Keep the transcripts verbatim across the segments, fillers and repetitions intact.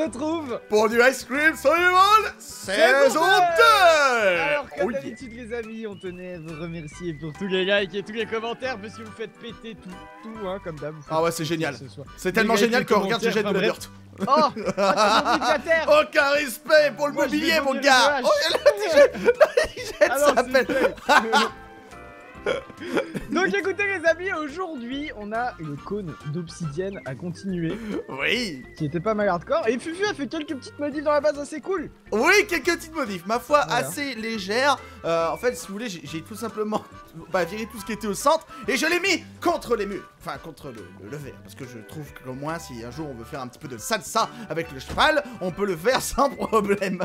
retrouve pour du Ice Cream Survival saison deux. Alors comme Oh yeah. d'habitude les amis, on tenait à vous remercier pour tous les likes et tous les commentaires parce que vous faites péter tout, tout hein, comme d'hab. Ah ouais, c'est génial. C'est tellement génial qu'on regarde j'ai de la dirt. Oh, oh t'as terre. Aucun respect pour le Moi, mobilier mon gars. Oh il y a l'indigène. L'indigène ça s'appelle. Donc écoutez les amis, aujourd'hui on a le cône d'obsidienne à continuer. Oui. Qui était pas mal hardcore. Et Fufu a fait quelques petites modifs dans la base assez cool. Oui, quelques petites modifs, ma foi voilà. assez légères. Euh, en fait, si vous voulez, j'ai tout simplement bah, viré tout ce qui était au centre et je l'ai mis contre les murs. Enfin, contre le, le, le verre. Parce que je trouve qu'au moins, si un jour on veut faire un petit peu de salsa avec le cheval, on peut le faire sans problème.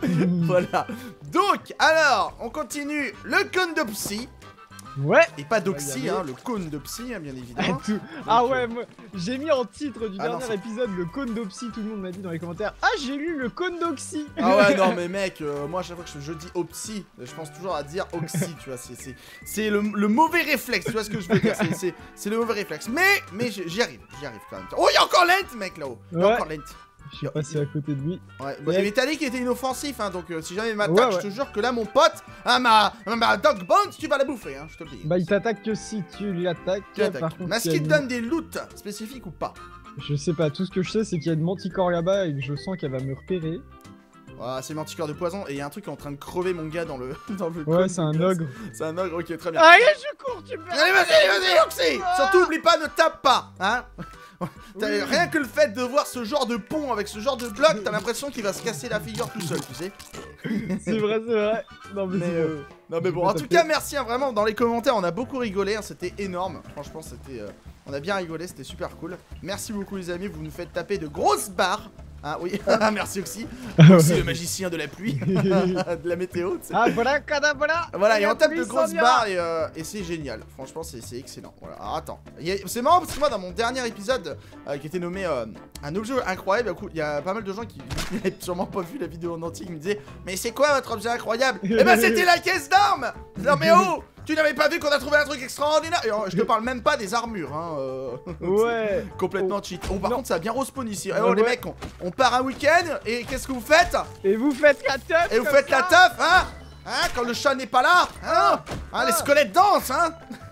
Voilà. Donc, alors, on continue le cône de psy. Ouais. Et pas d'oxy, hein, le cône de psy, hein, bien évidemment. Donc, ah ouais, moi j'ai mis en titre du ah dernier non, épisode le cône d'Opsy, tout le monde m'a dit dans les commentaires. Ah j'ai lu le cône d'Oxy. Ah ouais non mais mec, euh, moi à chaque fois que je, je dis Opsy, je pense toujours à dire Oxy, tu vois, c'est le, le mauvais réflexe, tu vois ce que je veux dire, c'est le mauvais réflexe. Mais, mais j'y arrive, j'y arrive quand même. Oh y'a encore Lent mec là-haut, y'a ouais. encore Lent. Je suis passé à côté de lui. Ouais, bon, il t'as dit qu'il était inoffensif, hein, donc euh, si jamais il m'attaque, ouais, ouais. je te jure que là, mon pote, hein, ma, ma dog bones, tu vas la bouffer, hein, je te le dis. Bah, il t'attaque que si tu l'attaques. Mais est-ce qu'il te donne des loots spécifiques ou pas? Je sais pas, tout ce que je sais, c'est qu'il y a une manticore là-bas et que je sens qu'elle va me repérer. Ah, c'est manticore de poison et il y a un truc qui est en train de crever mon gars dans le dans le ouais, c'est un ogre. C'est un ogre, ok, très bien. Allez, je cours, tu peux. Allez, vas-y, vas-y, Oxy. Ah. Surtout, oublie pas, ne tape pas, hein. Oui. Rien que le fait de voir ce genre de pont avec ce genre de bloc, t'as l'impression qu'il va se casser la figure tout seul, tu sais. C'est vrai, c'est vrai. Non, mais, mais euh, euh, non, mais bon, en tout cas, merci, hein, vraiment, dans les commentaires, on a beaucoup rigolé, hein, c'était énorme. Franchement, c'était... Euh, on a bien rigolé, c'était super cool. Merci beaucoup, les amis, vous nous faites taper de grosses barres. Ah oui, merci Oxy. Oxy le magicien de la pluie, de la météo. Ah voilà, voilà. Voilà, et on tape de grosses barres et, euh, et c'est génial. Franchement, c'est excellent. Voilà. Alors attends, c'est marrant parce que moi, dans mon dernier épisode euh, qui était nommé euh, un objet incroyable, il y a pas mal de gens qui n'avaient sûrement pas vu la vidéo en entier qui me disaient mais c'est quoi votre objet incroyable? Eh ben c'était la caisse d'armes. Non mais oh, tu n'avais pas vu qu'on a trouvé un truc extraordinaire? Et je te parle même pas des armures, hein. Euh... Ouais. Complètement cheat. Oh, par non. contre, ça a bien respawn ici. Oh, ouais. Les mecs, on, on part un week-end et qu'est-ce que vous faites? Et vous faites la teuf. Et vous faites ça. la teuf, hein? Hein? Quand le chat n'est pas là, hein? Ah. Hein, les squelettes dansent, hein?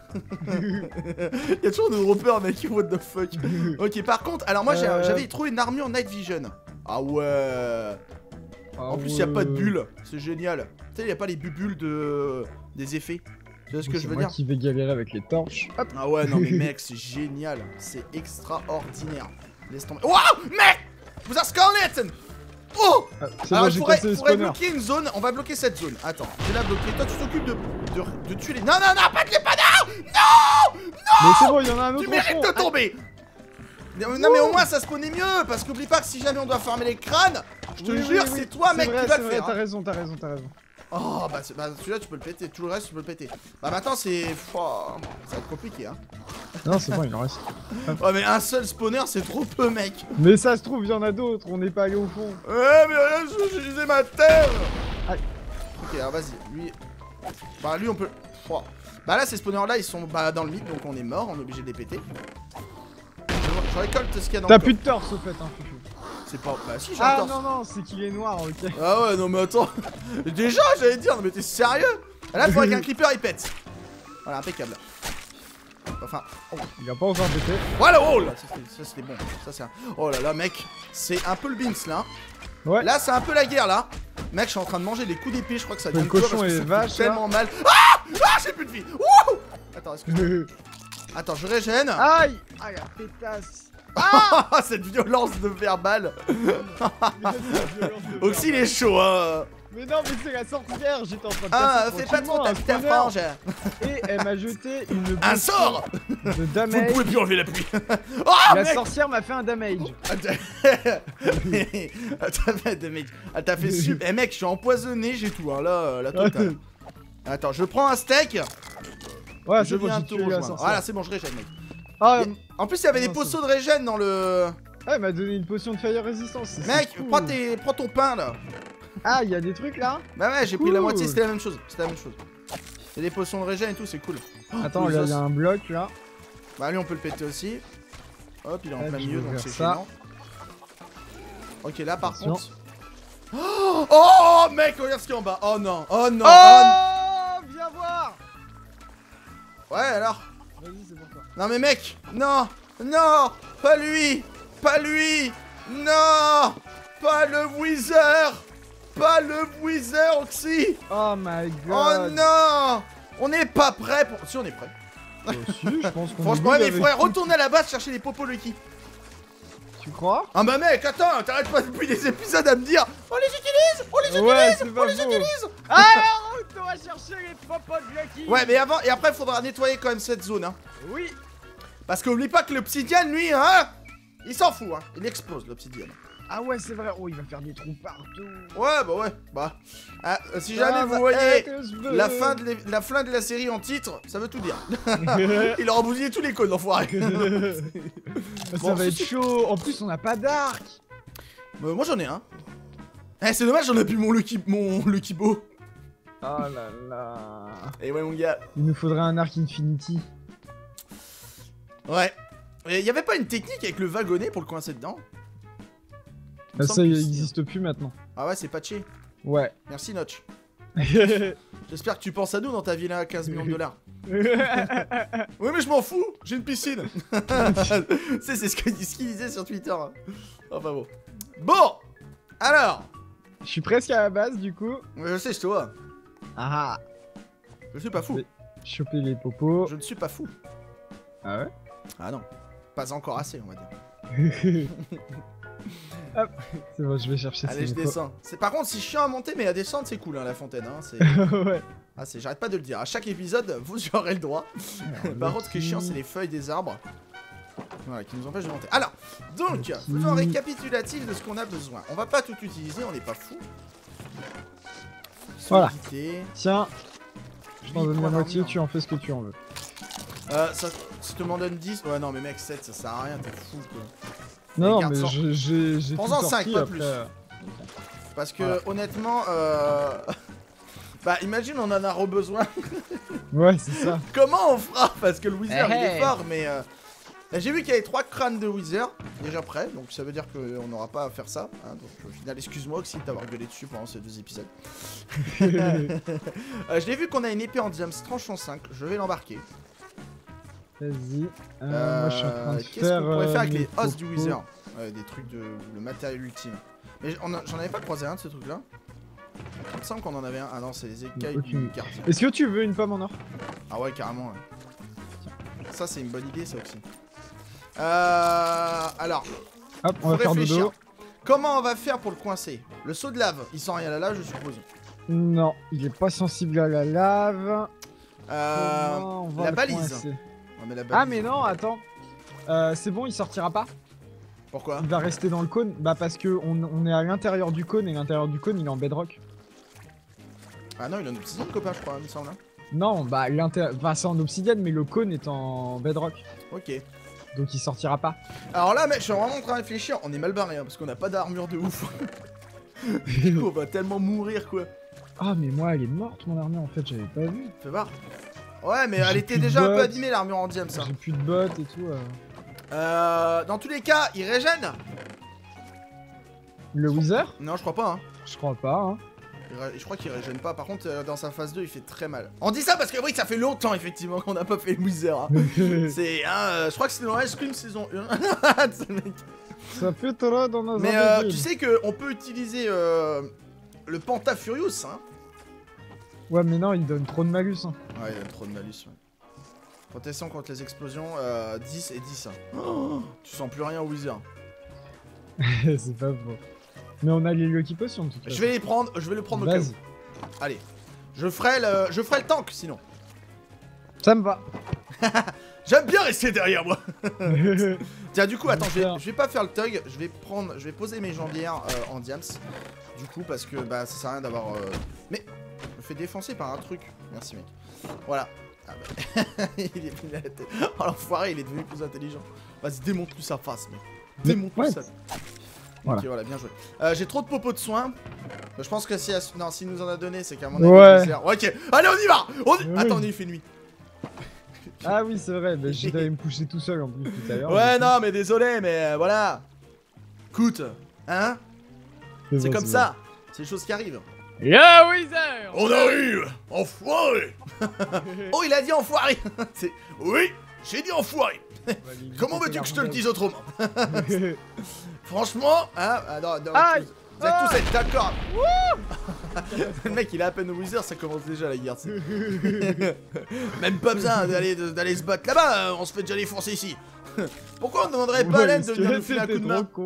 Il y a toujours nos repères, mec. What the fuck? Ok, par contre, alors moi, euh... j'avais trouvé une armure Night Vision. Ah ouais. Ah en plus, il ouais. n'y a pas de bulles. C'est génial. Tu sais, il n'y a pas les bulles de... des effets. Tu vois ce que je veux moi dire? Qui vais galérer avec les torches. Hop. Ah ouais, non mais mec, c'est génial. C'est extraordinaire. Laisse tomber. Waouh, mec! Vous avez scarlet! Oh! Ah, alors, il faudrait, faudrait bloquer une zone. On va bloquer cette zone. Attends, je vais la bloquer. Toi, tu t'occupes de, de, de tuer les... Non, non, non, pas de les panards! Non! Non! Mais c'est bon, il y en a un autre. Tu mérites de tomber! Non, non mais au moins ça spawnait mieux. Parce qu'oublie pas que si jamais on doit farmer les crânes, je te oui, jure, oui, oui. c'est toi, mec, vrai, qui va le faire. T'as raison, t'as raison, t'as raison. Oh bah, bah celui-là tu peux le péter, tout le reste tu peux le péter. Bah maintenant c'est... Oh, ça va être compliqué hein. Non c'est bon il en reste. Ouais mais un seul spawner c'est trop peu mec. Mais ça se trouve il y en a d'autres, on n'est pas allé au fond. Ouais mais rien, j'ai utilisé ma terre. Aïe. Ok alors vas-y, lui... Bah lui on peut... Oh. Bah là ces spawners là ils sont bah, dans le vide donc on est mort, on est obligé de les péter. Je, je récolte ce qu'il y a dans le T'as plus de torse au fait hein Fufu. C'est pas... Bah si j'ai Ah un torse. non non c'est qu'il est noir ok. Ah ouais non mais attends. Déjà j'allais dire, mais t'es sérieux? Là il faudrait qu'un creeper il pète. Voilà impeccable. Enfin... Oh. Il a pas encore pété. Voilà oh là. Ça c'était bon. Ça c'est un... Oh là là mec. C'est un peu le beans là. Ouais. Là c'est un peu la guerre là. Mec je suis en train de manger des coups d'épée. Je crois que ça vient de cochon et vache tellement mal. Ah ah j'ai plus de vie. Wouh. Attends est-ce que... Attends je régène. Aïe. Aïe la pétasse. Ah cette violence de verbal. Oxy il est chaud hein. Mais non mais c'est la sorcière, j'étais en train de Ah fais pas trop ta ta frange. Et elle m'a jeté une un sort de damage. Vous ne pouvez plus enlever la pluie. Oh, la mec sorcière m'a fait un damage. Elle t'a fait super. Eh mec je suis empoisonné, j'ai tout hein là, la totale. Attends je prends un steak. Ouais je viens te rejoindre. Voilà c'est bon je régène mec. Ah, et, en plus il y avait non, des potions de régène dans le... Ah il m'a donné une potion de fire résistance. Mec prends, tes... prends ton pain là. Ah il y a des trucs là. Bah ouais j'ai cool. pris la moitié, c'était la même chose. C'était la même chose. Il y a des potions de régène et tout c'est cool. Attends là il y a un bloc là. Bah lui on peut le péter aussi. Hop il est en ouais, plein milieu donc c'est gênant. Ok, là par Attention. contre. Oh, oh, mec, regarde ce qu'il y a en bas. Oh non, oh non. Oh, viens voir. Oh... Ouais, alors. Vas-y, c'est pour toi. Non, mais mec, non, non, pas lui, pas lui, non, pas le Wither, pas le Wither, Oxy. Oh my Oh god. non, on n'est pas prêt pour. Si, on est prêt. Oh, si, je pense qu'on Franchement, est ouais, mais il good faudrait avec- retourner à la base chercher les popos Lucky. Tu crois? Ah bah mec, attends, t'arrêtes pas depuis des épisodes à me dire on les utilise, on les utilise, Ouais, c'est pas on les faux. utilise. Alors, on va chercher les popos de Lucky. Ouais, mais avant et après, il faudra nettoyer quand même cette zone, hein. Oui. Parce qu'oublie pas que l'obsidian, lui, hein, il s'en fout, hein. Il explose l'obsidian. Ah ouais, c'est vrai. Oh, il va faire des trous partout. Ouais, bah ouais, bah. Ah, si jamais Ah, vous bah, voyez eh, que je veux. la fin, de l'é- la fin de la série en titre, ça veut tout dire. Il aura bousillé tous les codes, l'enfoiré. Ça Bon, va être chaud. En plus, on n'a pas d'arc. Bah, moi j'en ai un. Eh, c'est dommage, j'en ai plus mon Lucky, mon Lucky Bow. Oh là là. Et ouais, mon gars. Il nous faudrait un arc Infinity. Ouais. Et y avait pas une technique avec le wagonnet pour le coincer dedans? Il me Ah, semble ça, que il si, hein. n'existe plus maintenant. Ah ouais, c'est patché. Ouais. Merci, Notch. Ouais, J'espère que tu penses à nous dans ta villa à quinze millions de dollars. Oui, mais je m'en fous, j'ai une piscine. Tu sais, c'est ce que- ce qu'il disait sur Twitter. hein. Enfin bon. Bon, alors. Je suis presque à la base du coup. Je sais, je te vois. Ah. Je suis pas fou. Choper les popos. Je ne suis pas fou. Ah ouais. Ah non. Pas encore assez, on va dire. Hop. C'est bon, je vais chercher Allez, je ces popos. descends. C'est par contre, c'est chiant à monter, mais à descendre, c'est cool, hein, la fontaine. Hein. C'est... Ouais. Ah, c'est. J'arrête pas de le dire. À chaque épisode, vous aurez le droit. Par contre, ce qui est chiant, c'est les feuilles des arbres. Voilà, qui nous empêchent de monter. Alors, donc, faisons un récapitulatif de ce qu'on a besoin. On va pas tout utiliser, on n'est pas fou. Voilà. Solidité. Tiens, je t'en huit donne la points moitié, d'armure. tu en fais ce que tu en veux. Euh, ça, ça te m'en donne dix. Ouais, non, mais mec, sept, ça sert à rien, t'es fou, quoi. Non, non, garde mais cent. je- j'ai j'ai tout Prends-en sorti cinq, pas après. plus. Parce que, Voilà. honnêtement, euh... bah, imagine, on en a re-besoin. Ouais, c'est ça. Comment on fera? Parce que le Wither, Eh il est hey. fort, mais... Euh... là, j'ai vu qu'il y avait trois crânes de Wither, déjà prêts, donc ça veut dire qu'on n'aura pas à faire ça. Hein, donc au final, excuse-moi aussi de t'avoir gueulé dessus pendant ces deux épisodes. euh, je l'ai vu qu'on a une épée en diams tranchant cinq, je vais l'embarquer. Vas-y. Euh, Euh, moi, je suis en train de Qu'est-ce faire. qu'on pourrait euh, faire avec mes les os du popos. Wither? Ouais, des trucs de... le matériel ultime. Mais on a- j'en avais pas croisé un de ce truc là. Il me semble qu'on en avait un. Ah non, c'est les écailles Aucune du idée. quartier. Est-ce que tu veux une pomme en or? Ah ouais, carrément. Ouais. Ça, c'est une bonne idée, ça aussi. Euh... Alors, Hop, on faut va faire réfléchir. dodo. Comment on va faire pour le coincer? Le seau de lave, il sent rien à la lave, je suppose. Non, il est pas sensible à la lave. Euh... Comment on va la le balise. coincer? on met la Ah, balise. mais non, attends. Euh, c'est bon, il sortira pas. Pourquoi? Il va rester dans le cône. Bah, parce que on, on est à l'intérieur du cône et l'intérieur du cône il est en bedrock. Ah non, il a une obsidienne, copain, je crois, il me semble. hein. Non, bah, l'inter... enfin, c'est en obsidienne, mais le cône est en bedrock. Ok. Donc il sortira pas. Alors là, mec, je suis vraiment en train de réfléchir. On est mal barré, hein, parce qu'on n'a pas d'armure de ouf. Du coup, on va tellement mourir, quoi. Ah, mais moi, elle est morte, mon armure, en fait, j'avais pas vu. Fais voir. Ouais, mais elle J'ai était plus de déjà un peu bottes. abîmée, l'armure en diams, ça. J'ai plus de bottes et tout. euh. Euh... Dans tous les cas, il régène? Le Wither? Non, je crois pas, hein. Je crois pas, hein. Il ré- Je crois qu'il régène pas. Par contre, euh, dans sa phase deux, il fait très mal. On dit ça parce que oui, ça fait longtemps, effectivement, qu'on n'a pas fait le Wither. Hein. C'est, hein, euh, je crois que c'était dans Ice Cream saison un. Ce mec. Ça fait trop dans nos Mais euh, imbéciles. tu sais qu'on peut utiliser euh, le Panta Furious, hein. Ouais, mais non, il donne trop de malus. Hein. Ouais, il donne trop de malus, ouais. Protection contre les explosions, euh, dix et dix. Hein. Oh, tu sens plus rien au Wither. C'est pas faux. Mais on a les Lucky Potions, en tout cas. Je vais les prendre, je vais le prendre au cas Vas-y. où. Allez. Je ferai le, je ferai le tank, sinon. Ça me va. J'aime bien rester derrière moi. Tiens, du coup, attends, je vais, Bien. je vais pas faire le tug, je vais prendre, je vais poser mes jambières euh, en diams. Du coup, parce que bah ça sert à rien d'avoir. Euh... Mais je me fais défoncer par un truc. Merci, mec. Voilà. Ah bah. Il est venu à la tête. Oh l'enfoiré, il est devenu plus intelligent. Vas-y, démontre-lui sa face, mec. Démontre-lui Ouais. ça. Voilà. Ok, voilà, bien joué. Euh, J'ai trop de popos de soins. Bah, je pense que si, non, s'il nous en a donné, c'est qu'à mon avis. Ouais. il sert. Ok, allez, on y va. On y- Oui. Attends, il fait nuit. Ah oui, c'est vrai. Bah, j'étais allé me coucher tout seul en plus tout à l'heure. Ouais, du coup. non, mais désolé, mais euh, voilà. Écoute, hein, C'est comme ça. C'est les choses qui arrivent. Yo Wither. On arrive. Enfoiré. Oh, il a dit enfoiré. C'est... Oui, j'ai dit enfoiré. Comment veux-tu que je te le dise autrement? Franchement, hein, ah, non, non, Aïe. tous, vous êtes tous être d'accord. Le mec, il a à peine au Wither, ça commence déjà la guerre. Même pas besoin d'aller d'aller se battre là-bas, on se fait déjà défoncer ici. Pourquoi on ne demanderait pas à Len de venir nous filer un coup de main?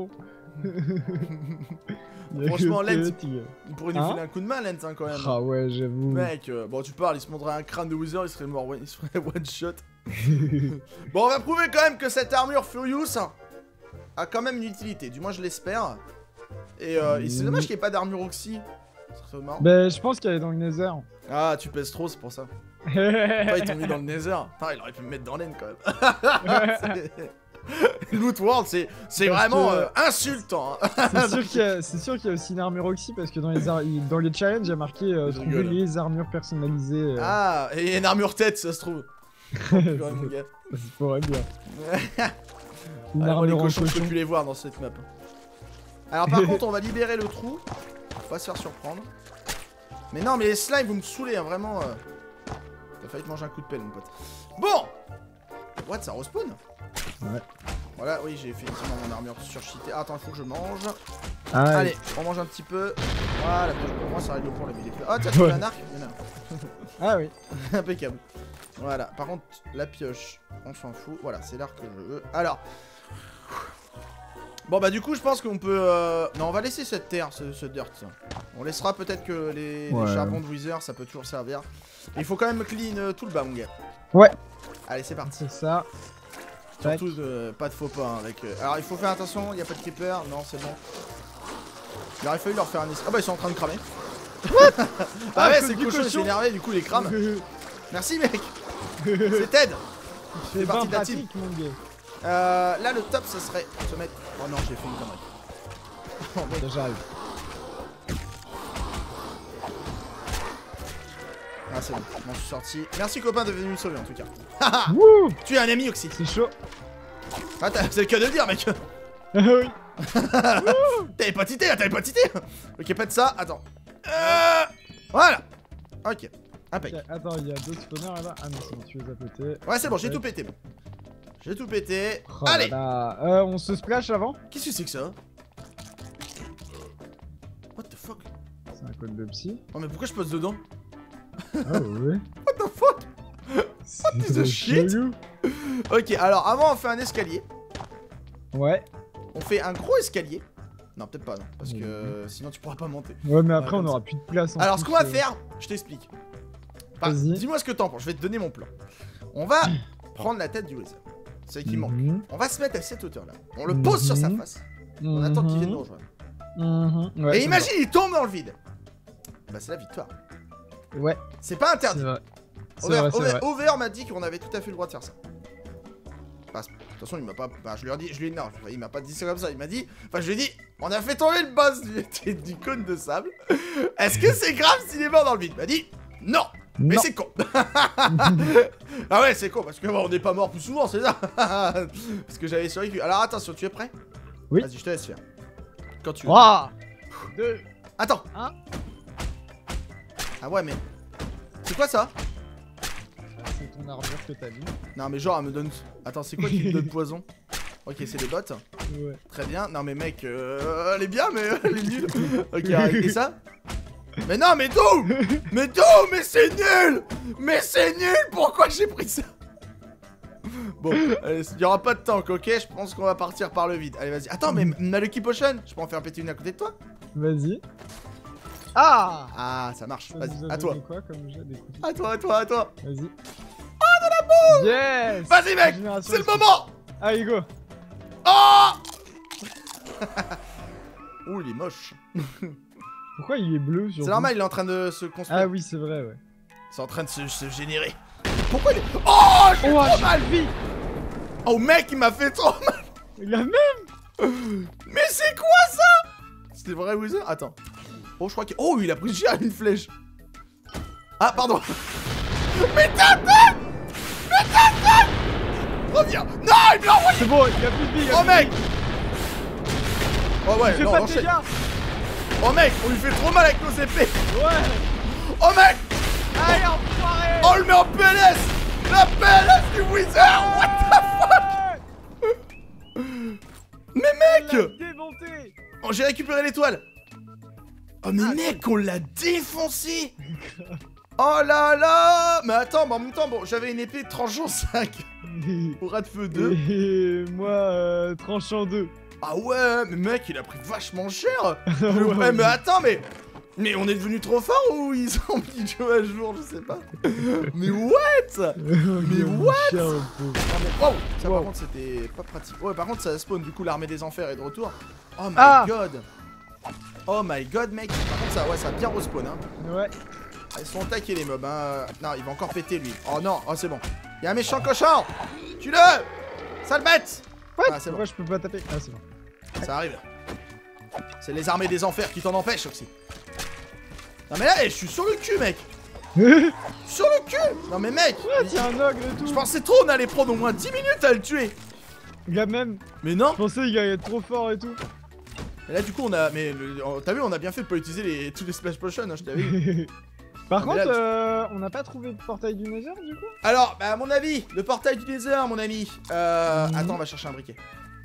Franchement, Len, il pourrait nous hein filer un coup de main, Len, hein, quand même. Ah ouais, j'avoue. Mec, euh, bon, tu parles, il se montrerait un crâne de Wither, il serait mort, ouais, il serait one shot. Bon, on va prouver quand même que cette armure Furious a quand même une utilité, du moins je l'espère. Et, euh, et c'est dommage qu'il n'y ait pas d'armure Oxy. Ça serait marrant. Bah, je pense qu'elle est dans le Nether. Ah, tu pèses trop, c'est pour ça. Enfin, ils t'ont mis dans le Nether. Putain, il aurait pu me mettre dans l'aine quand même. Loot World, c'est vraiment que... euh, insultant. Hein. C'est sûr qu'il y, qu y a aussi une armure Oxy parce que dans les, ar dans les challenges, il y a marqué euh, trouver rigole. les armures personnalisées. Euh... Ah, et il y a une armure tête, ça se trouve. Oh, purée, mon gars. Ça pourrait bien. Une ah, armure les en cochons, cochon. je peux plus les voir dans cette map. Alors par contre, on va libérer le trou. On va se faire surprendre. Mais non, mais les slimes, vous me saoulez, hein, vraiment. Euh... T'as failli te manger un coup de pelle, mon pote. Bon. What, ça respawn? Ouais. Voilà, oui, j'ai effectivement mon armure surcheatée. Ah, attends, il faut que je mange. Ah, allez, on mange un petit peu. Voilà, pour moi, ça règle le point, la vie des fleurs. Ah, tiens, tu as un arc? Il y en a. Ah oui. Impeccable. Voilà, par contre, la pioche, on s'en fout. Voilà, c'est l'arc que je veux. Alors. Bon, bah, du coup, je pense qu'on peut. Euh... Non, on va laisser cette terre, ce, ce dirt. On laissera peut-être que les, ouais. les charbons de Wither, ça peut toujours servir. Mais il faut quand même clean euh, tout le bas, mon gars. Ouais. Allez, c'est parti. C'est ça. Surtout, euh, pas de faux pas hein, avec. Euh... Alors, il faut faire attention, il n'y a pas de creeper. Non, c'est bon. Il aurait fallu leur faire un. Ah, bah, ils sont en train de cramer. ah, ah, ouais, c'est cochon, il s'est énervé, du coup, les crame. Merci, mec. C'est Ted. C'est parti de la team. Mon gars. Euh, là, le top, ça serait se mettre. Oh non, j'ai fait une connerie. Oh, mec. J'arrive. Ah, c'est bon, je m'en suis sorti. Merci, copain, de venir me sauver en tout cas. Tu es un ami, Oxy. C'est chaud. Ah, c'est le cas de le dire, mec. oui. T'as hépatité là, t'as hépatité. Ok, pas de ça, attends. Euh... Voilà. Ok, impec. Okay, attends, il y a d'autres spawners là-bas. Ah non, c'est bon, tu les as pétés. Ouais, c'est bon, j'ai tout pété. Bon. J'ai tout pété. Oh allez. Là là. Euh, on se splash avant. Qu'est-ce que c'est que ça? What the fuck? C'est un code de psy. Oh, mais pourquoi je passe dedans? Ah ouais. What the fuck? What is the shit? Ok, alors avant on fait un escalier. Ouais. On fait un gros escalier. Non, peut-être pas, non. Parce que euh, sinon tu pourras pas monter. Ouais, mais après ouais, on aura plus de place. En alors plus, ce qu'on va euh... faire, je t'explique. Enfin, dis-moi ce que t'en penses, je vais te donner mon plan. On va prendre la tête du Wither. C'est qui mm -hmm. manque. On va se mettre à cette hauteur là. On le pose mm -hmm. sur sa face. Mm -hmm. On attend qu'il vienne nous rejoindre. Mm -hmm. ouais, et imagine, bon. il tombe dans le vide. Bah c'est la victoire. Ouais. C'est pas interdit. Over, vrai, Over, Over, Over m'a dit qu'on avait tout à fait le droit de faire ça. Enfin, de toute façon, il m'a pas. Bah, je lui ai dit. Je lui ai dit non, il m'a pas dit ça comme ça. Il m'a dit. Enfin, je lui ai dit. On a fait tomber le boss du, du cône de sable. Est-ce que c'est grave s'il est mort dans le vide? Il m'a dit non. Mais c'est con. Ah ouais, c'est con parce que bon, on n'est pas mort plus souvent, c'est ça. Parce que j'avais survécu. Alors attention, tu es prêt? Oui. Vas-y, je te laisse faire. Quand tu veux. trois, deux, attends. un. Ah ouais, mais. C'est quoi ça? C'est ton armure que t'as mis. Non, mais genre, elle me donne. Attends, c'est quoi qui me donne poison? Ok, c'est des bottes. Ouais. Très bien. Non, mais mec, euh, elle est bien, mais elle est nulle. Ok, arrêtez ça. Mais non, mais d'où? Mais d'où? Mais c'est nul! Mais c'est nul! Pourquoi j'ai pris ça? Bon, il n'y aura pas de tank, ok? Je pense qu'on va partir par le vide. Allez, vas-y. Attends, mais ma Lucky Potion, je peux en faire péter une à côté de toi? Vas-y. Ah! Ah, ça marche. Vas-y, à toi. Quoi, comme à toi, à toi, à toi. Vas-y. Oh, de la boue! Yes! Vas-y, mec! C'est le moment! Allez, go! Oh! Oh, il est moche. Pourquoi il est bleu? C'est normal, il est en train de se construire. Ah oui, c'est vrai, ouais. C'est en train de se, se générer. Pourquoi il est... Oh, j'ai oh, trop mal vie. Oh, mec, il m'a fait trop mal. Il a même. Mais c'est quoi ça? C'était vrai, Wither? Attends. Oh, je crois qu'il... Oh, il a pris cher une flèche. Ah, pardon. Mais ta tête! Mais ta tête! Reviens. Non, il me l'a envoyé. C'est bon, il a plus de vie. Oh, mec. Oh, ouais, il non, fait pas enchaîne. Oh mec, on lui fait trop mal avec nos épées. Ouais. Oh mec. Allez, enfoiré. Oh, on le met en P L S. La P L S du Wither. What the fuck. Mais mec. Démonté. Oh, j'ai récupéré l'étoile. Oh mais ah, mec, on l'a défoncé. Oh là là. Mais attends, mais en même temps, bon, j'avais une épée tranchant cinq. Au rat de feu deux. Et moi, euh, tranchant deux. Ah ouais, mais mec, il a pris vachement cher. Ouais, ouais, mais attends, mais... Mais on est devenu trop fort ou ils ont mis Joe à jour, je sais pas. Mais what. Mais what. Non, mais wow. Ça wow. Par contre c'était pas pratique. Ouais, par contre ça spawn, du coup l'armée des enfers est de retour. Oh my ah. god. Oh my god mec. Par contre ça, ouais, ça a bien respawn hein. Ouais. Ils sont attaqués les mobs hein. Non, il va encore péter lui. Oh non, oh c'est bon. Il y a un méchant cochon. Tue-le. Sale bête. Ouais, ah, c'est bon. Je peux pas taper. Ah c'est bon. Ça arrive. C'est les armées des enfers qui t'en empêchent aussi. Non mais là, je suis sur le cul mec. Sur le cul. Non mais mec. Ouais, il y a un ogre et tout. Je pensais trop on allait prendre au moins dix minutes à le tuer. Là même. Mais non. Je pensais qu'il allait être trop fort et tout. Et là du coup on a... Mais t'as vu, on a bien fait de pas utiliser les... tous les splash potions hein, je t'avais vu. Par contre, là, euh, on n'a pas trouvé de portail du Nether du coup. Alors, bah à mon avis, le portail du Nether mon ami. Euh... Mmh. Attends, on va chercher un briquet.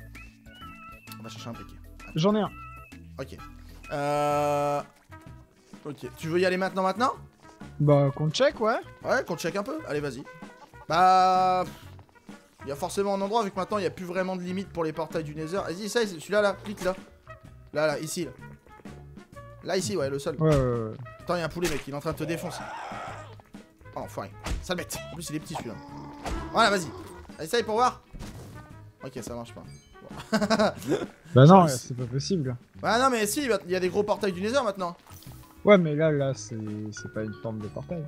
On va chercher un briquet. J'en ai un. Ok. Euh... Ok, tu veux y aller maintenant, maintenant? Bah, qu'on check, ouais. Ouais, qu'on check un peu. Allez, vas-y. Bah... Il y a forcément un endroit, vu que maintenant, il n'y a plus vraiment de limite pour les portails du Nether. Vas-y, ça, celui-là, là, clique là. Là, là, ici, là. Là, ici, ouais, le sol. Ouais, ouais, ouais. Attends, il y a un poulet, mec, il est en train de te défoncer. Oh, enfoiré. Sale bête. En plus, il est petit, celui-là. Voilà, vas-y. Essaye pour voir. Ok, ça marche pas. Bon. Bah non, c'est pas possible. Bah non, mais si, il y a des gros portails du Nether maintenant. Ouais, mais là, là, c'est pas une forme de portail.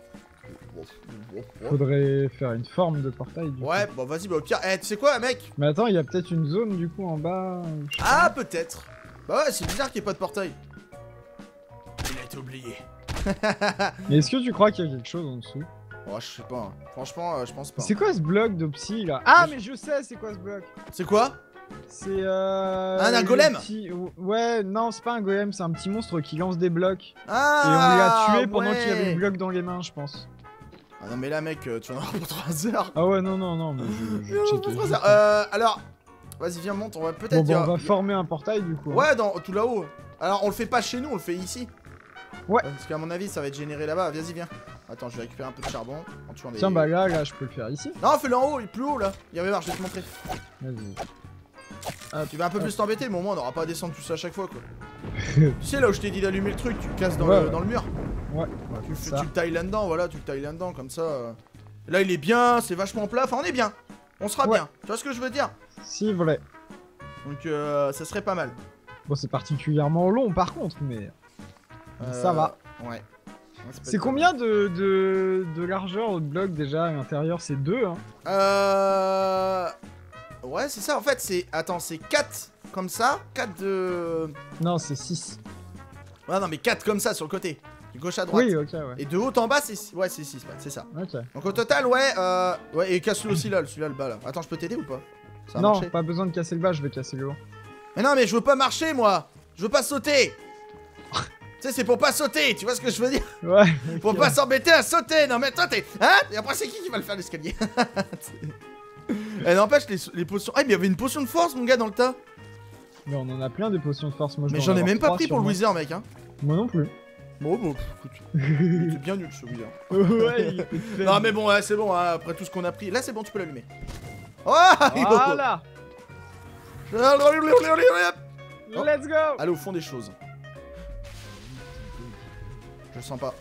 Faudrait faire une forme de portail. Du ouais, coup. Bon, vas-y, bah au pire. Eh, tu sais quoi, mec? Mais attends, il y a peut-être une zone du coup en bas. Ah, peut-être. Bah ouais, c'est bizarre qu'il n'y ait pas de portail. Il a été oublié. Mais est-ce que tu crois qu'il y a quelque chose en dessous? Oh, je sais pas. Hein. Franchement, euh, je pense pas. C'est quoi ce bloc d'Opsy là? Ah, mais je sais, c'est quoi ce bloc? C'est quoi? C'est euh... Un, un golem petit... Ouais, non, c'est pas un golem, c'est un petit monstre qui lance des blocs. Ah, et on l'a tué pendant ouais. qu'il avait le bloc dans les mains, je pense. Ah non mais là mec, tu en auras pour trois heures. Ah ouais, non, non, non, mais je, je check pour trois heures. Euh, alors, vas-y viens monte, on va peut-être bon, dire... bon, on va former un portail du coup. Ouais, hein. dans tout là-haut. Alors on le fait pas chez nous, on le fait ici. Ouais. Parce qu'à mon avis ça va être généré là-bas, vas-y viens. Attends, je vais récupérer un peu de charbon en tuant des... Tiens bah là, là je peux le faire ici. Non, fais-le en haut, il est plus haut là. Il y avait marre, je vais te montrer. Vas-y. Ah, tu vas un peu plus t'embêter, mais au moins on aura pas à descendre tout ça à chaque fois quoi. Tu sais là où je t'ai dit d'allumer le truc, tu le casses dans, ouais, le, dans le mur. Ouais, ouais tu, fais, tu le tailles là-dedans, voilà, tu le tailles là-dedans comme ça. Euh... Là il est bien, c'est vachement plat, enfin on est bien. On sera ouais. bien, tu vois ce que je veux dire? Si, vrai. Donc euh, ça serait pas mal. Bon c'est particulièrement long par contre, mais... Euh, ça va. Ouais. C'est combien de, de, de largeur au bloc déjà à l'intérieur? C'est deux hein? Euh... Ouais c'est ça en fait, c'est... Attends, c'est quatre comme ça, quatre de... Non c'est six. Ouais non mais quatre comme ça sur le côté, du gauche à droite. Oui ok ouais. Et de haut en bas c'est... Ouais c'est six, c'est ça. Ok. Donc au total ouais, euh... Ouais et casse-le aussi là, celui-là le bas là. Attends je peux t'aider ou pas? Ça non, pas besoin de casser le bas, je vais casser le haut. Mais non mais je veux pas marcher moi. Je veux pas sauter. Tu sais, c'est pour pas sauter, tu vois ce que je veux dire? Ouais. Okay. Pour pas s'embêter à sauter. Non mais toi t'es... Hein? Et après c'est qui qui va le faire l'escalier? Eh n'empêche les, les potions... Ah mais il y avait une potion de force mon gars dans le tas. Mais on en a plein des potions de force. Moi, je mais j'en ai même pas pris pour le Wither mec hein. Moi non plus. Bon bon écoute. C'est bien nul ce Wither. Ouais il était non mais bon ouais, c'est bon hein, après tout ce qu'on a pris. Là c'est bon tu peux l'allumer. Oh, voilà. Oh. Let's go. Allez au fond des choses. Je le sens pas.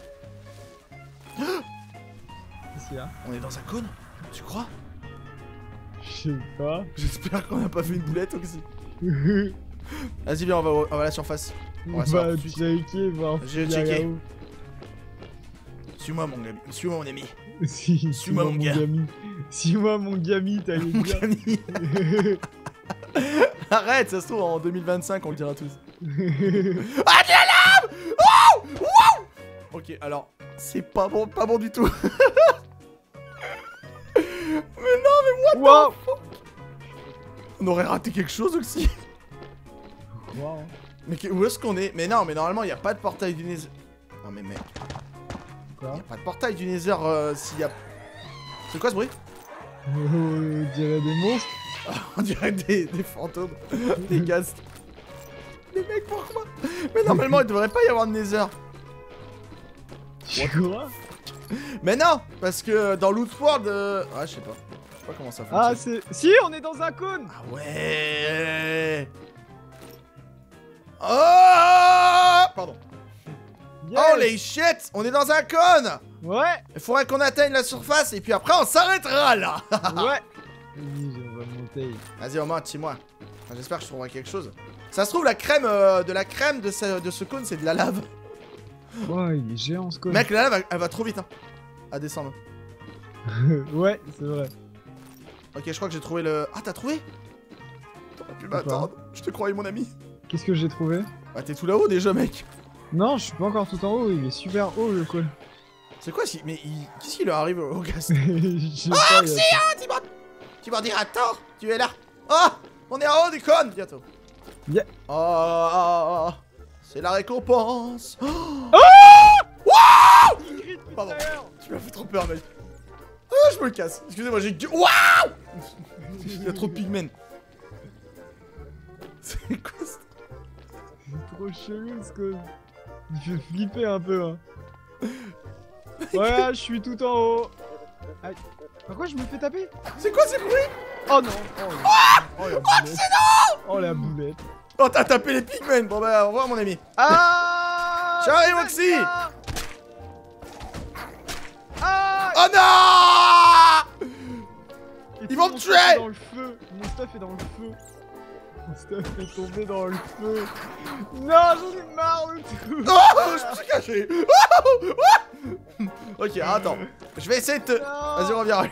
Qu'est-ce qu'il y a? On est dans un cône? Tu crois? Je sais pas. J'espère qu'on a pas fait une boulette aussi. Vas-y viens on va, on va à la surface. On va bah checker, voir. J'ai checké. Suis-moi mon ami. Suis-moi mon ami. Si, suis-moi mon gars. Suis-moi mon gami, t'as les gars. Arrête, ça se trouve en deux mille vingt-cinq on le dira tous. Ah de la lave. Oh wow. Ok alors, c'est pas bon, pas bon du tout. Mais non mais what wow. the fuck. On aurait raté quelque chose aussi. Wow. Mais que- où est-ce qu'on est? Mais non, mais normalement, il n'y a pas de portail du Nether. Non, mais mec. Quoi? Il a pas de portail du Nether euh, s'il y a. C'est quoi ce bruit? On dirait des monstres. On dirait des, des fantômes. Des ghasts. Mais mec, pourquoi? Mais normalement, il devrait pas y avoir de Nether. Tu crois? Mais non, parce que dans Loot World. Euh... Ah, je sais pas. Je sais pas comment ça fonctionne. Ah, c'est. Si, on est dans un cône! Ah ouais. Oh! Pardon. Yes. Holy shit! On est dans un cône! Ouais! Il faudrait qu'on atteigne la surface et puis après on s'arrêtera là! Ouais! Oui, on va monter. Vas-y, au moins, dis-moi. Enfin, j'espère que je trouverai quelque chose. Ça se trouve, la crème euh, de la crème de ce, de ce cône, c'est de la lave. Ouais, il est géant ce cône. Mec, la lave, elle, elle va trop vite hein, à descendre. Ouais, c'est vrai. Ok, je crois que j'ai trouvé le. Ah, t'as trouvé? T'aurais pu m'attendre. Je te croyais, mon ami. Qu'est-ce que j'ai trouvé? Bah, t'es tout là-haut déjà, mec. Non, je suis pas encore tout en haut, il est super haut le cône. C'est quoi si. Mais il... qu'est-ce qui leur arrive au gars? Je sais Oh, pas, il y si, a- hein, tu m'en... Tu m'en diras tort, tu es là. Oh, on est en haut du cône, bientôt. Yeah. Oh, oh, oh, c'est la récompense. Oh, Il crie depuis Pardon. tout à l'heure. tu m'as fait trop peur, mec. Ah, je me casse. Excusez-moi, j'ai... Waouh. Il y a trop de pigmen. C'est quoi ça? C'est trop chelou ce cône. Il fait flipper un peu, hein. Ouais, je suis tout en haut. Aïe. Pourquoi je me fais taper? C'est quoi ces bruits? Oh non. Oh, la... oh, la boulette. Oh la boulette. Oh, t'as tapé les pigmen. Bon bah, au revoir, mon ami. Ah! J'arrive, Oxy. Ah! Oh non! Et Ils tout vont mon me stuff tuer! est dans le feu. Mon stuff est dans le feu. Mon stuff est tombé dans le feu. Non, j'en ai marre de tout. Oh, je me suis caché. Ok, attends. Je vais essayer de te... Vas-y, Non. reviens.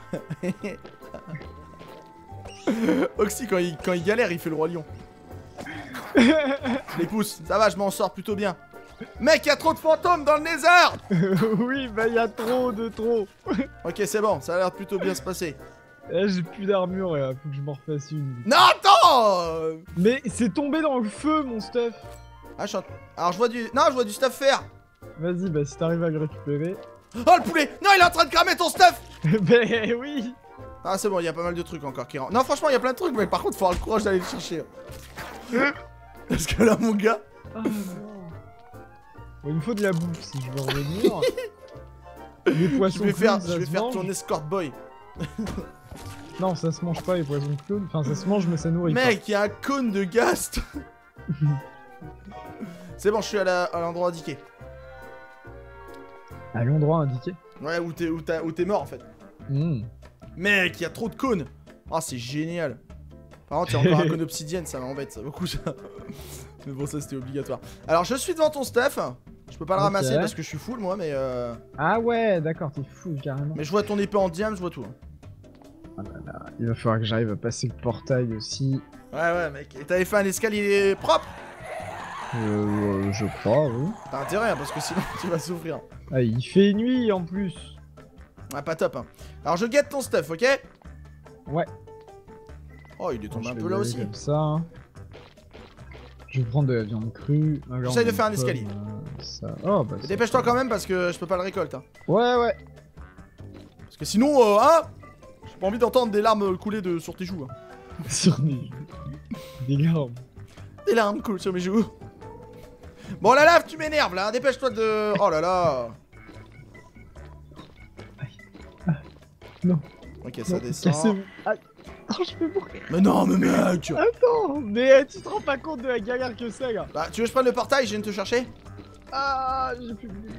Oxy, quand il, quand il galère, il fait le roi lion. Je les pousse. Ça va, je m'en sors plutôt bien. Mec, il y a trop de fantômes dans le Nether. Oui, bah il y a trop de trop. Ok, c'est bon. Ça a l'air de plutôt bien se passer. Eh, j'ai plus d'armure, là. Faut que je m'en refasse une. Non, attends. Mais c'est tombé dans le feu, mon stuff. Ah, je suis en- Alors, je vois du... Non, je vois du stuff faire. Vas-y, bah si t'arrives à le récupérer. Oh, le poulet. Non, il est en train de cramer ton stuff. Ben oui. Ah, c'est bon, il y a pas mal de trucs encore qui rentrent. Non, franchement, il y a plein de trucs, mais par contre, faut avoir le courage d'aller le chercher. Parce que là, mon gars... Ah non. Bon, il me faut de la bouffe si je veux revenir. Les Je poissons vais faire, clowns, ça je vais se faire mange. ton escort boy. Non, ça se mange pas les poissons clowns. Enfin, ça se mange, mais ça nourrit Mec, il y a un cône de ghast. C'est bon, je suis à la- à l'endroit indiqué. pas. À l'endroit indiqué. Ouais, où t'es où t'as- où t'es mort en fait. Hmm. Mec, il y a trop de cônes. Ah, c'est génial. Par contre, il y a encore un cône obsidienne, ça m'embête, ça beaucoup ça. Mais bon, ça c'était obligatoire. Alors, je suis devant ton stuff. Je peux pas le Ok. ramasser parce que je suis full moi, mais euh... Ah ouais, d'accord, t'es fou carrément. mais je vois ton épée en diamant, je vois tout. Ah là là, il va falloir que j'arrive à passer le portail aussi. Ouais, ouais, mec. Et t'avais fait un escalier propre? Euh, je crois, oui. T'as intérêt, hein, parce que sinon tu vas souffrir. Ah, il fait nuit en plus. Ah, pas top, hein. Alors, je guette ton stuff, ok? Ouais. Oh, il est tombé Je un vais peu y là aller aussi. Comme ça. hein. Je vais prendre de la viande crue. J'essaye de faire un escalier. Ça. Oh, bah, Mais ça dépêche-toi va. quand même parce que je peux pas le récolter. Hein. Ouais, ouais. Parce que sinon, euh, hein, j'ai pas envie d'entendre des larmes couler de, sur tes joues. Hein. Sur mes des larmes. Des larmes coulent sur mes joues. Bon, la lave, tu m'énerves là. Dépêche-toi de. Oh là là. Non. Ok, ça Non, descend. cassez-vous. Ah. Oh, je peux mourir. Mais non, mais mec. Attends, mais tu te rends pas compte de la galère que c'est, là. Bah, tu veux que je prenne le portail? Je viens de te chercher. Ah, j'ai plus de vie.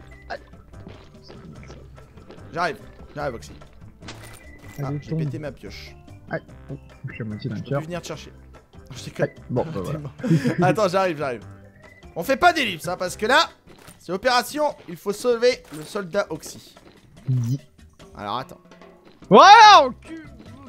J'arrive. J'arrive, Oxy. Ah, Allez, j'ai tombe. pété ma pioche. Oh, je suis à moitié d'un Je peux cœur. plus venir te chercher. Je déconne. Aïe. Bon, bah T'es voilà. mort. Attends, j'arrive, j'arrive. On fait pas d'ellipse, hein, parce que là, c'est opération, il faut sauver le soldat Oxy. Di- Alors attends. Voilà, on cul.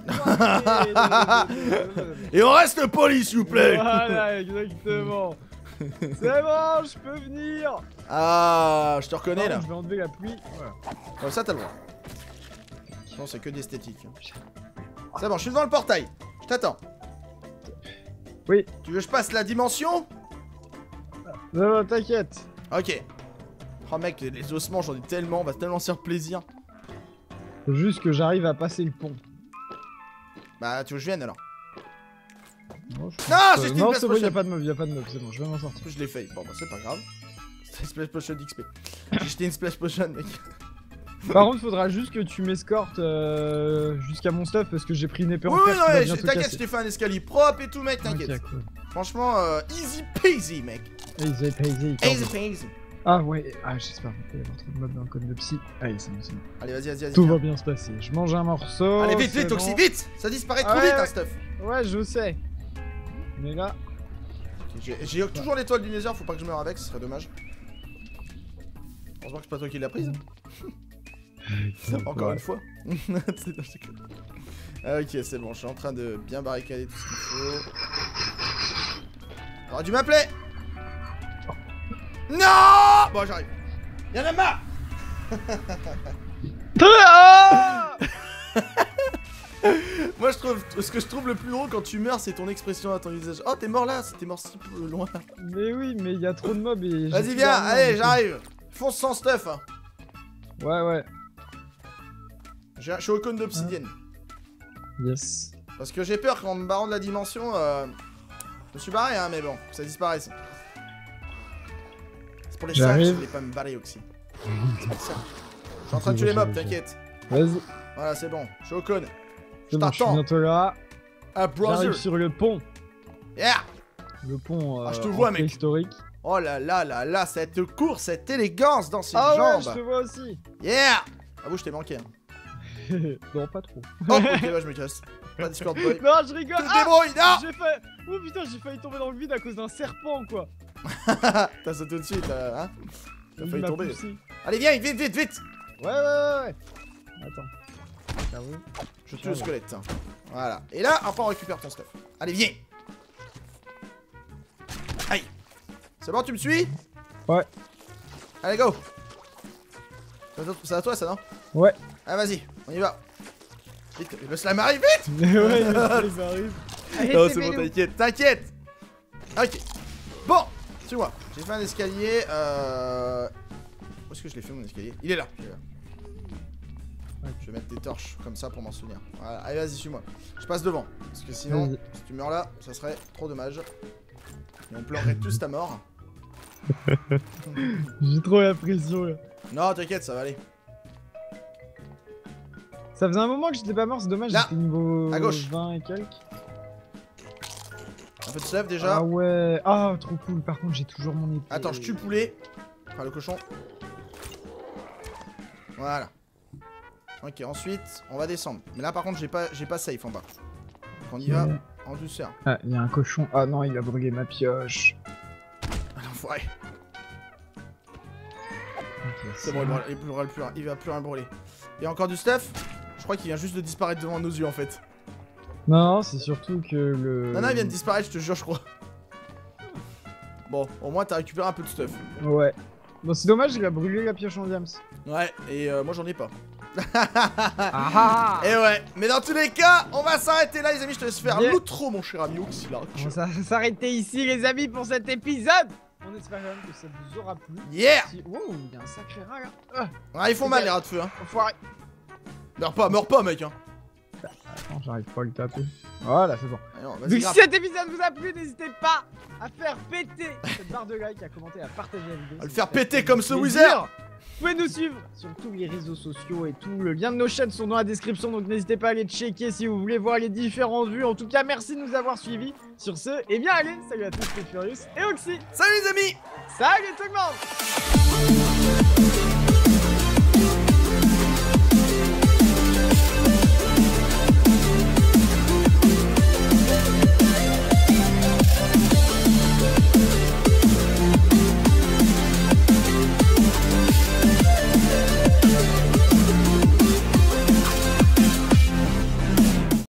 Et on reste poli, s'il vous plaît. Voilà, exactement. C'est bon, je peux venir. Ah, je te reconnais là. Je vais enlever la pluie. Voilà. Comme ça, t'as le droit. Non, c'est que d'esthétique. C'est bon, je suis devant le portail. Je t'attends. Oui. Tu veux que je passe la dimension? Non, non, t'inquiète. Ok. Oh mec, les ossements, j'en ai tellement, on va tellement se faire plaisir. Faut juste que j'arrive à passer le pont. Bah, tu veux que je vienne alors? Non, je pense Non, que- j'ai jeté une non place c'est bon, y'a prochaine. pas de mob, y'a pas de mob, c'est bon, je vais m'en En sortir. plus, je l'ai fait. Bon, bah, c'est pas grave. C'était une splash potion d'X P. J'ai jeté une splash potion, mec. Par contre, faudra juste que tu m'escortes euh, jusqu'à mon stuff parce que j'ai pris une épée Oui, en oui, fer non, qui va mais bientôt t'inquiète, je casser. t'ai fait un escalier propre et tout, mec, t'inquiète. Ok, cool. Franchement, euh, easy peasy, mec. Easy peasy. Easy peasy. Ah ouais, ah j'espère qu'il va y avoir trop de mobs dans le code de psy. Allez, c'est bon, c'est bon. Allez, vas-y, vas-y, vas-y. Tout viens. va bien se passer. Je mange un morceau. Allez, vite, c'est vite, bon. Oxy, vite. Ça disparaît trop Ouais, vite, ouais. hein, stuff. Ouais, je sais. Mais là, J'ai j'ai toujours l'étoile du Nether, faut pas que je meure avec, ce serait dommage. Heureusement que c'est pas toi qui l'as prise. Encore une fois. C'est- je déconne. Ah, ok, c'est bon, je suis en train de bien barricader tout ce qu'il faut. T'aurais dû m'appeler. Non. Bon, j'arrive. Y'en a marre. Ah Moi, je trouve, ce que je trouve le plus drôle quand tu meurs, c'est ton expression à ton visage. Oh, t'es mort là, t'es mort si peu loin. Mais oui, mais il y a trop de mobs et. j'ai Vas-y, plus viens, d'armure, allez, du coup. j'arrive. Fonce sans stuff. Hein. Ouais, ouais. J'ai- Je suis au cône d'obsidienne. Yes. Parce que j'ai peur qu'en me barrant de la dimension, euh... je me suis barré, hein, mais bon, que ça disparaisse. C'est pour les sacs, J'arrive. je voulais pas me barrer aussi. C'est pour ça. Je suis en train de tuer les mobs, t'inquiète. Vas-y. Voilà, c'est bon, je suis au cône. C'est bon, je suis t'attends. bientôt là. Ah, brother. J'arrive sur le pont. Yeah. Le pont euh, Ah, je te vois, en mec. historique. Oh là là là là, cette course, cette élégance dans ses Ah ouais, jambes. je te vois aussi. Yeah. Avoue, je t'ai manqué. Hein. Non, pas trop. Oh, ok, là, je me casse. Pas Discord boy. Non, je rigole. Tu te Ah, débrouilles, non. j'ai fait. Oh putain, j'ai failli tomber dans le vide à cause d'un serpent, quoi. T'as sauté au-dessus, t'as hein T'as Il failli m'a tomber. poussé. Allez, viens, vite, vite, vite. Ouais, ouais, ouais, ouais. Attends. Ah oui. Je tue le squelette. Voilà. Et là, après, on récupère ton stuff. Allez, viens. Aïe. C'est bon, tu me suis? Ouais. Allez, go. C'est à toi, ça, non? Ouais. Ah, vas-y, on y va. Vite, le slam arrive, vite. Mais ouais, il arrive. Allez, Non, c'est c'est bon, Belou. t'inquiète, t'inquiète. Ok. Bon, suis-moi. J'ai fait un escalier. Euh... Où est-ce que je l'ai fait, mon escalier? Il est là. Il est là. Je vais mettre des torches comme ça pour m'en souvenir. Voilà. Allez, vas-y, suis-moi. Je passe devant. Parce que sinon, Vas-y. si tu meurs là, ça serait trop dommage. Et on pleurerait tous ta mort. J'ai trop la pression là. Non, t'inquiète, ça va aller. Ça faisait un moment que j'étais pas mort, c'est dommage, Là, j'étais niveau à gauche. vingt et quelques. Un peu de stuff déjà. Ah ouais, ah trop cool, par contre j'ai toujours mon épée. Attends, je tue le poulet. Enfin, le cochon. Voilà. Ok, ensuite, on va descendre. Mais là, par contre, j'ai pas, j'ai pas safe en bas. Donc, on y va Ouais. en douceur. Ah, il y a un cochon. Ah non, il a brûlé ma pioche. Ah, l'enfoiré. Ok, C'est bon, il, brûle- il, brûlera plus, il va plus rien brûler. Il y a encore du stuff. Je crois qu'il vient juste de disparaître devant nos yeux en fait. Non, c'est surtout que le. Non, non, il vient de disparaître, je te jure, je crois. Bon, au moins t'as récupéré un peu de stuff. Ouais. Bon, c'est dommage, il a brûlé la pioche en diams. Ouais, et euh, moi j'en ai pas. Ah Et ouais, mais dans tous les cas, on va s'arrêter là, les amis. Je te laisse faire Yeah. l'outro, mon cher ami Oxylark. On va s'arrêter ici, les amis, pour cet épisode. On espère quand même que ça vous aura plu. Yeah! Si... Wow, il y a un sacré rat là. Ah, Ah, ils font mal les rats de feu, hein. enfoiré. Meurs pas, meurs pas, mec, hein. Attends, j'arrive pas à le taper. Voilà, c'est bon. Allez, non, Vu vas-y, que grappe. cet épisode vous a plu, n'hésitez pas à faire péter cette barre de like, à commenter, à partager la vidéo. À le ça faire nous fait péter comme ce plaisir. wizard. Vous pouvez nous suivre sur tous les réseaux sociaux et tout. Le lien de nos chaînes sont dans la description, donc n'hésitez pas à les checker si vous voulez voir les différentes vues. En tout cas, merci de nous avoir suivis. Sur ce, et bien allez, salut à tous, c'était Furious et Oxy. Salut les amis! Salut tout le monde!